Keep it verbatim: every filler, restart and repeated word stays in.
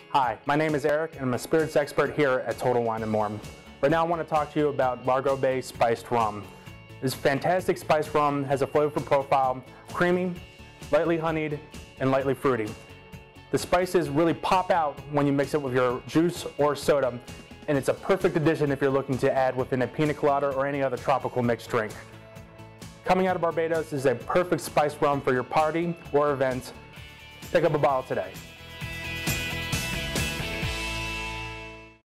Hi, my name is Eric and I'm a spirits expert here at Total Wine and More. Right now I want to talk to you about Largo Bay Spiced Rum. This fantastic spiced rum has a flavorful profile, creamy, lightly honeyed, and lightly fruity. The spices really pop out when you mix it with your juice or soda, and it's a perfect addition if you're looking to add within a pina colada or any other tropical mixed drink. Coming out of Barbados is a perfect spiced rum for your party or event. Pick up a bottle today.